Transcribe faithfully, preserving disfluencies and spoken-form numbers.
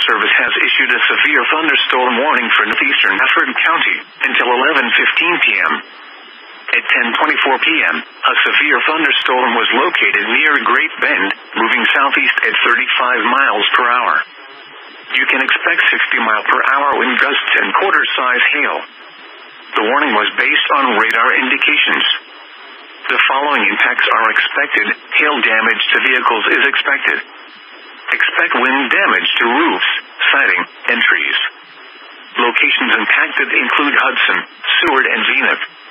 Service has issued a severe thunderstorm warning for northeastern Efford County until eleven fifteen p m At ten twenty-four p m, a severe thunderstorm was located near Great Bend, moving southeast at thirty-five miles per hour. You can expect sixty mile per hour wind gusts and quarter-size hail. The warning was based on radar indications. The following impacts are expected. Hail damage to vehicles is expected. Expect wind damage to roofs, siding, and trees. Locations impacted include Hudson, Seward, and Zenith.